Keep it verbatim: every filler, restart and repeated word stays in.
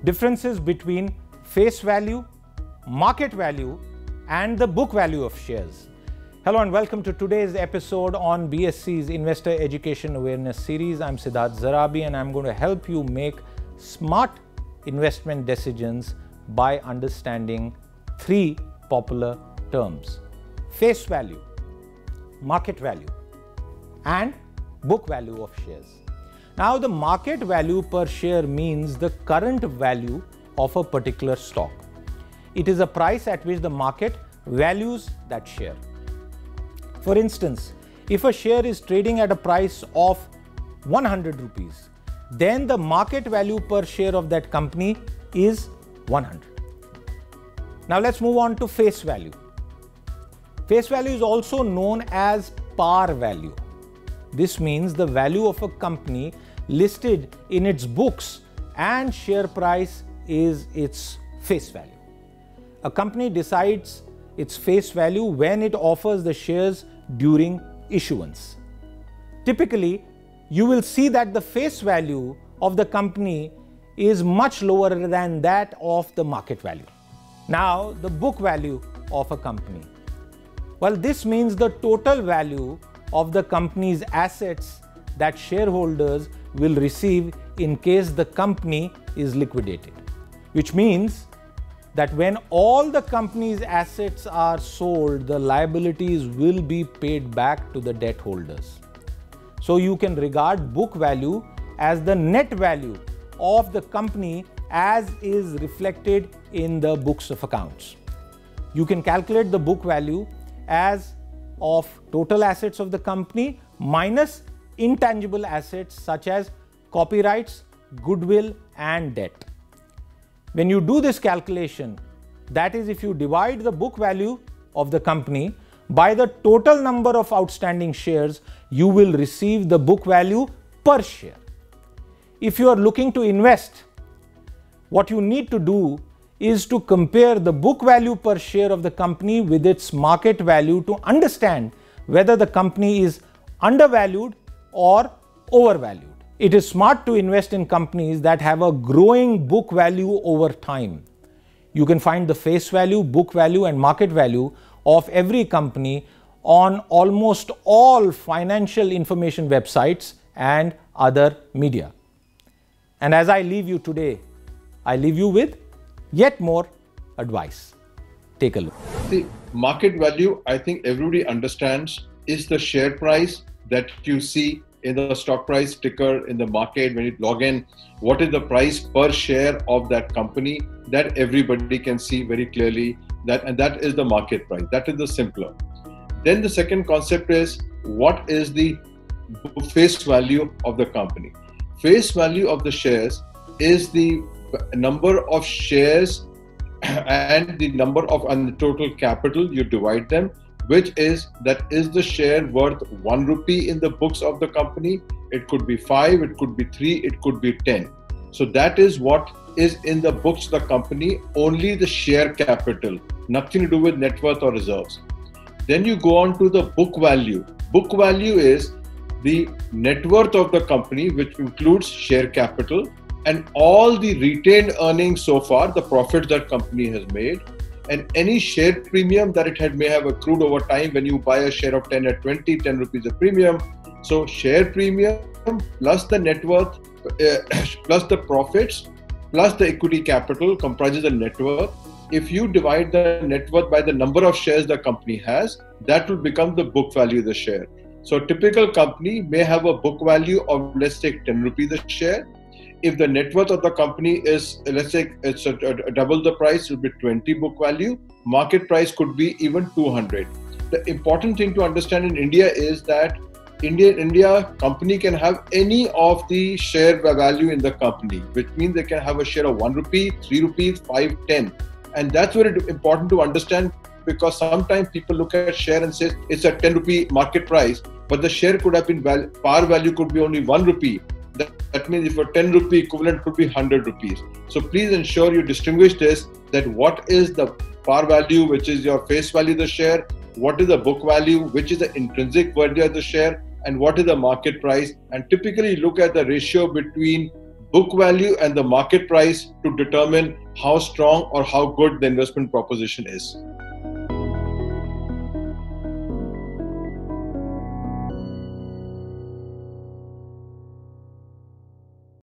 differences between face value, market value, and the book value of shares. Hello and welcome to today's episode on B S C's Investor Education Awareness Series. I'm Siddharth Zarabi and I'm going to help you make smart investment decisions by understanding three popular terms: face value, market value, and book value of shares. Now, the market value per share means the current value of a particular stock. It is a price at which the market values that share. For instance, if a share is trading at a price of one hundred rupees, then the market value per share of that company is one hundred. Now let's move on to face value. Face value is also known as par value. This means the value of a company listed in its books and share price is its face value. A company decides its face value when it offers the shares during issuance. Typically, you will see that the face value of the company is much lower than that of the market value. Now, the book value of a company. Well, this means the total value of the company's assets that shareholders will receive in case the company is liquidated, which means that when all the company's assets are sold, the liabilities will be paid back to the debt holders. So you can regard book value as the net value of the company as is reflected in the books of accounts. You can calculate the book value as of total assets of the company minus intangible assets such as copyrights, goodwill, and debt. When you do this calculation, that is, if you divide the book value of the company by the total number of outstanding shares, you will receive the book value per share. If you are looking to invest, what you need to do is to compare the book value per share of the company with its market value to understand whether the company is undervalued or overvalued. It is smart to invest in companies that have a growing book value over time. You can find the face value, book value, and market value of every company on almost all financial information websites and other media. And as I leave you today, I leave you with yet more advice. Take a look. The market value, I think everybody understands, is the share price that you see in the stock price ticker in the market when you log in. What is the price per share of that company? That everybody can see very clearly, that and that is the market price. That is the simpler. Then the second concept is, what is the face value of the company? Face value of the shares is the number of shares and the number of and the total capital, you divide them, which is that is the share worth one rupee in the books of the company. It could be five, it could be three, it could be ten. So that is what is in the books of the company, only the share capital, nothing to do with net worth or reserves. Then you go on to the book value. Book value is the net worth of the company, which includes share capital and all the retained earnings so far, the profits that company has made, and any share premium that it had may have accrued over time when you buy a share of ten at twenty, ten rupees a premium. So share premium plus the net worth uh, plus the profits plus the equity capital comprises the net worth. If you divide the net worth by the number of shares the company has, that will become the book value of the share. So a typical company may have a book value of, let's say, ten rupees a share. If the net worth of the company is, let's say, it's a, a, a double the price, it will be twenty book value. Market price could be even two hundred. The important thing to understand in India is that India, India company can have any of the share value in the company, which means they can have a share of one rupee, three rupees, five, ten. And that's very important to understand, because sometimes people look at share and say it's a ten rupee market price, but the share could have been, val par value could be only one rupee. That, that means if a ten rupee equivalent could be one hundred rupees. So please ensure you distinguish this, that what is the par value, which is your face value of the share, what is the book value, which is the intrinsic value of the share, and what is the market price. And typically look at the ratio between book value and the market price to determine how strong or how good the investment proposition is.